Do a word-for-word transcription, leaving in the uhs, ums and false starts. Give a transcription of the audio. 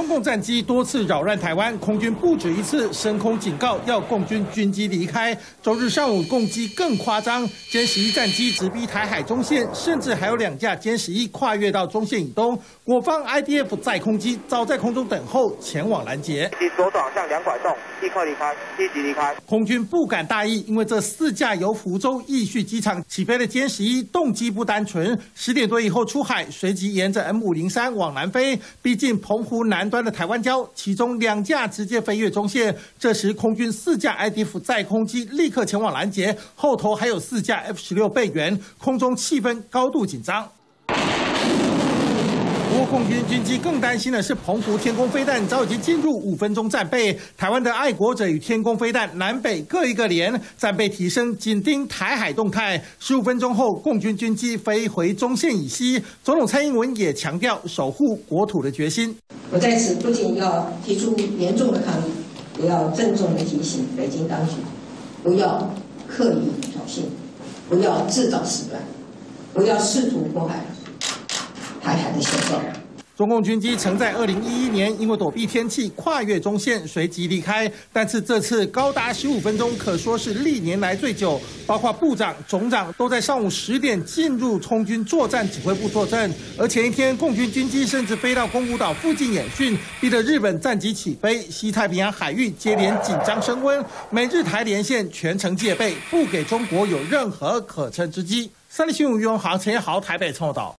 中共战机多次扰乱台湾，空军不止一次升空警告要共军军机离开。周日上午共机更夸张，歼十一战机直逼台海中线，甚至还有两架歼十一跨越到中线以东。我方 I D F 载空机早在空中等候，前往拦截。 及左转向两拐洞，立刻离开，立即离开。 空军不敢大意，因为这四架由福州义旭机场起飞的歼十一动机不单纯。十点多以后出海，随即沿着 M 五零三往南飞，逼近澎湖南端的台湾礁，其中两架直接飞越中线。这时空军四架 I D F 载空机立刻前往拦截，后头还有四架 F 十六备援，空中气氛高度紧张。不过，共军军机更担心的是，澎湖天宫飞弹早已经进入五分钟战备。台湾的爱国者与天宫飞弹南北各一个连，战备提升，紧盯台海动态。十五分钟后，共军军机飞回中线以西。总统蔡英文也强调守护国土的决心。 我在此不仅要提出严重的抗议，也要郑重的提醒北京当局，不要刻意挑衅，不要制造事端，不要试图破坏台海的现状。 中共军机曾在二零一一年因为躲避天气跨越中线，随即离开，但是这次高达十五分钟，可说是历年来最久。包括部长、总长都在上午十点进入空军作战指挥部坐镇，而前一天共军军机甚至飞到宫古岛附近演训，逼得日本战机起飞，西太平洋海域接连紧张升温，美日台连线全程戒备，不给中国有任何可乘之机。三立新闻余荣豪、陈彦豪台北报道。